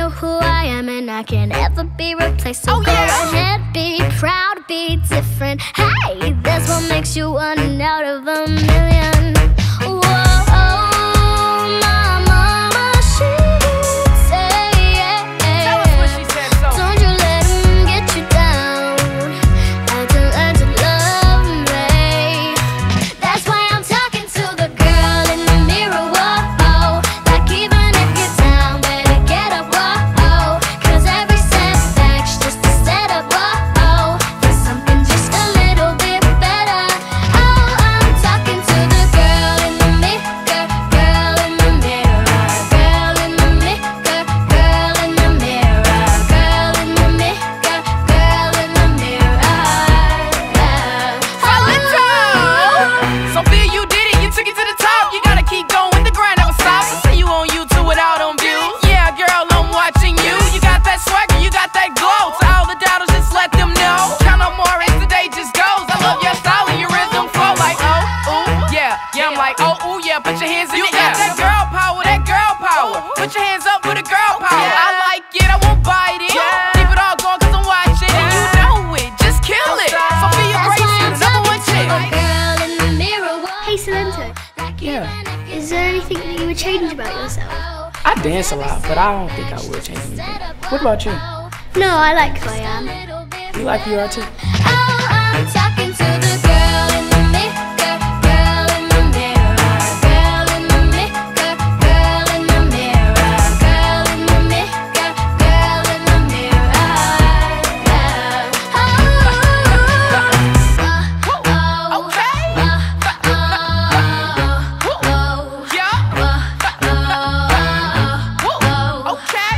know who I am and I can't ever be replaced. So go ahead, be proud, be different. Hey, that's what makes you one out of a million. Whoa, my mama, she did say, tell us what she said, so. Don't you let him get you down. Learn to love me. That's why I'm talking to the girl in the mirror. Whoa, like even if you're down, better get up. Whoa, 'cause every setback's just a setup. Whoa, for something just a little bit better. Oh, I'm talking to the girl in the mirror, girl in the mirror, girl in the mirror, girl in the mirror, girl in the mirror, girl in the mirror. Silento! Sophia, you did it, you took it to the top. You gotta keep going, the grind never stops. I see you on YouTube without on views. Yeah, girl, I'm watching you. You got that swagger, you got that glow. To all the doubters, just let them know. Count on more as the day just goes. I love your style and your rhythm flow like oh, ooh, yeah. Yeah, I'm like oh, ooh, yeah. Put your hands in the air. You got that girl power, that girl power. Put your hands up with a girl power. I like it, I won't bite it. Keep it all going 'cause I'm watching and you know it. Just kill it. Sophia Grace, number one chick. Girl in the mirror. Hey Silento, Yeah, is there anything that you would change about yourself? I dance a lot, but I don't think I would change anything. What about you? No, I like who I am. You like who you are too? Oh, I'm talking to the girl in the mirror, girl in the mirror, girl in the mirror, girl in the mirror, girl in the mirror, girl in the mirror. Okay.